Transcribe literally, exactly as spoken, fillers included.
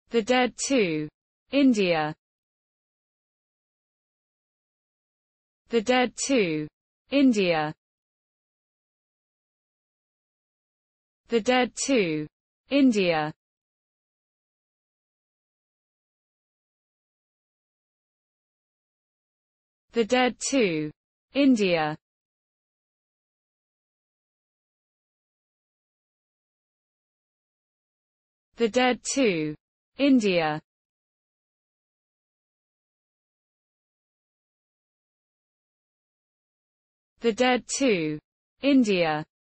The Dead two, India. The Dead two, India. The Dead two, India. The Dead two, India. The Dead two, India. The Dead two, India.